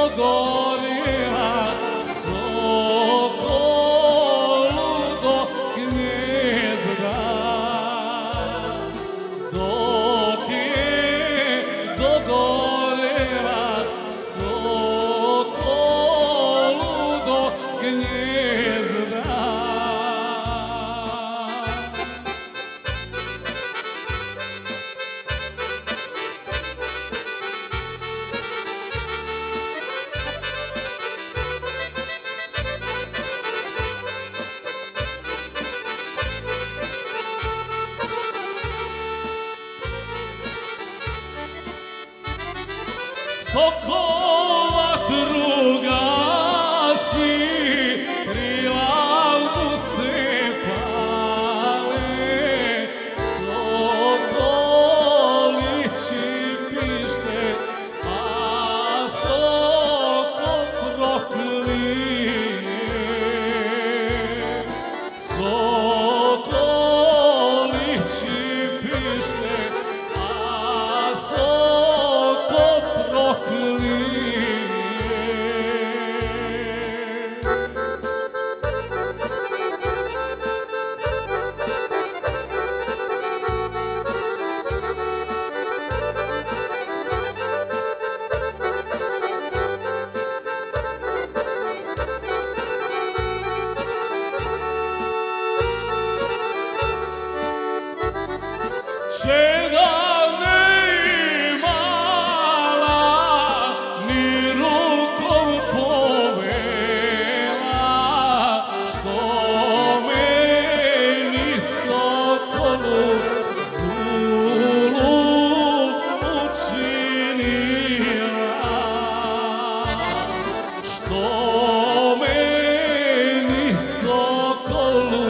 dogorila Sokolu do gnezda, dok je dogorila Sokolu do gnezda. Sokola druga si, krila mu se pale, sokolići pište, a sokol proklije. Sokolići pište, a sokol proklije. Čega ne imala, ni rukom povela, što meni Sokolu zulum učinila, što meni Sokolu